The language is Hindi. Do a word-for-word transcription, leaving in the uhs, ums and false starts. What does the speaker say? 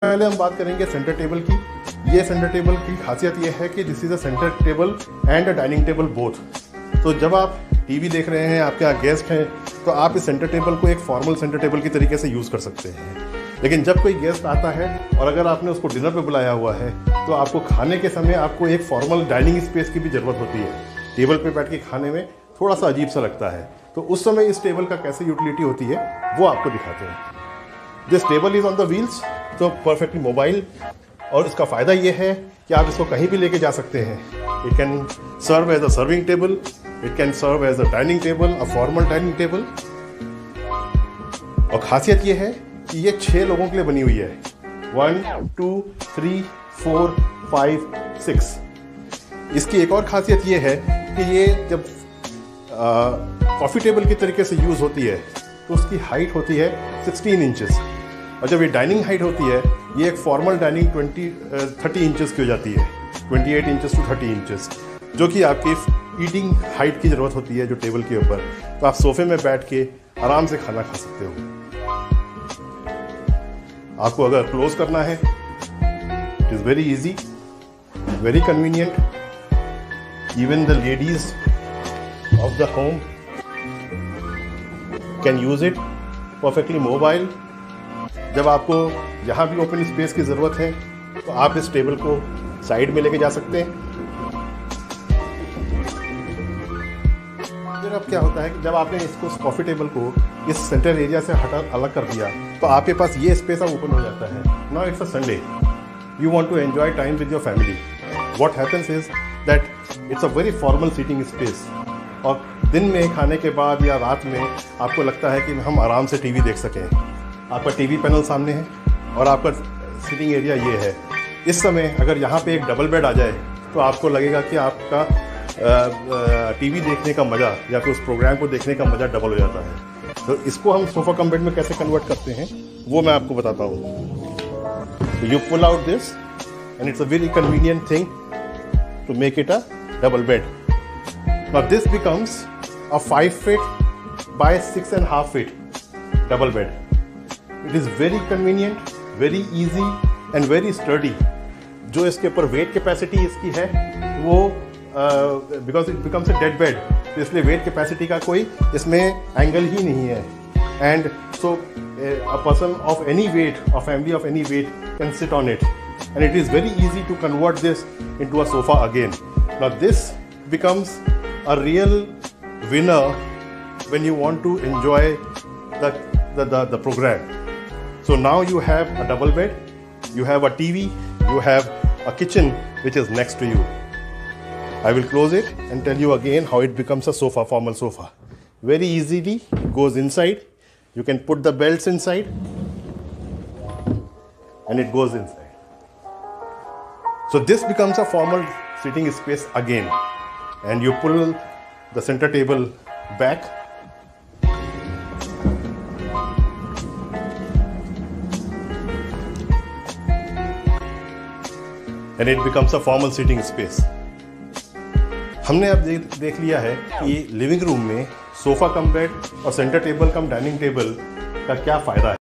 पहले हम बात करेंगे सेंटर टेबल की। ये सेंटर टेबल की खासियत ये है कि this is a centre table and a dining table both. तो जब आप टीवी देख रहे हैं, आपके यहाँ गेस्ट हैं, तो आप इस सेंटर टेबल को एक फॉर्मल सेंटर टेबल की तरीके से यूज़ कर सकते हैं। लेकिन जब कोई गेस्ट आता है और अगर आपने उसको डिनर पे बुलाया हुआ है, तो आपको खाने के समय आपको एक फॉर्मल डाइनिंग स्पेस की भी ज़रूरत होती है। टेबल पे बैठ के खाने में थोड़ा सा अजीब सा लगता है, तो उस समय इस टेबल का कैसे यूटिलिटी होती है वो आपको दिखाते हैं। This table is on the wheels, तो परफेक्टली मोबाइल, और इसका फ़ायदा ये है कि आप इसको कहीं भी लेके जा सकते हैं। It can serve as a serving table, it can serve as a dining table, a formal dining table. और खासियत ये है कि ये छः लोगों के लिए बनी हुई है। One two three four five six. इसकी एक और खासियत ये है कि ये जब कॉफ़ी टेबल की तरीके से यूज़ होती है तो उसकी हाइट होती है सिक्सटीन इंचेस, और जब ये डाइनिंग हाइट होती है ये एक formal dining twenty thirty inches की हो जाती है, twenty eight inches to thirty inches, जो कि आपकी ईटिंग हाइट की ज़रूरत होती है जो टेबल के ऊपर। तो आप सोफे में बैठ के आराम से खाना खा सकते हो। आपको अगर क्लोज करना है, it is very easy, very convenient. Even the ladies of the home can use it, perfectly mobile. जब आपको जहाँ भी ओपन स्पेस की ज़रूरत है तो आप इस टेबल को साइड में लेके जा सकते हैं। फिर अब क्या होता है कि जब आपने इसको कॉफ़ी टेबल को इस सेंटर एरिया से हटा अलग कर दिया तो आपके पास ये स्पेस अब ओपन हो जाता है। Now it's a Sunday, you want to enjoy time with your family. What happens is that it's a very formal seating space, और दिन में खाने के बाद या रात में आपको लगता है कि हम आराम से टीवी देख सकें। आपका टीवी पैनल सामने है और आपका सीटिंग एरिया ये है। इस समय अगर यहाँ पे एक डबल बेड आ जाए तो आपको लगेगा कि आपका टीवी देखने का मज़ा या फिर उस प्रोग्राम को देखने का मज़ा डबल हो जाता है। तो इसको हम सोफ़ा कम बेड में कैसे कन्वर्ट करते हैं वो मैं आपको बताता हूँ। You pull out this and it's a very convenient thing to make it a double bed. Now this becomes a five feet by six and a half feet double bed. It is very convenient, very easy and very sturdy. जो इसके ऊपर weight capacity इसकी है वो uh, because it becomes a dead bed, तो इसलिए weight capacity का कोई इसमें angle ही नहीं है। And so a person of any weight, a family of any weight can sit on it, and it is very easy to convert this into a sofa again. Now this becomes a real winner when you want to enjoy the, the, the, the program. So now you have a double bed, you have a T V, you have a kitchen which is next to you. I will close it and tell you again how it becomes a sofa, formal sofa. Very easily goes inside. You can put the belts inside and it goes inside. So this becomes a formal sitting space again. And you pull the center table back and it becomes a formal sitting space. हमने अब देख देख लिया है कि लिविंग रूम में सोफा कम बेड और centre table cum dining table का क्या फ़ायदा है।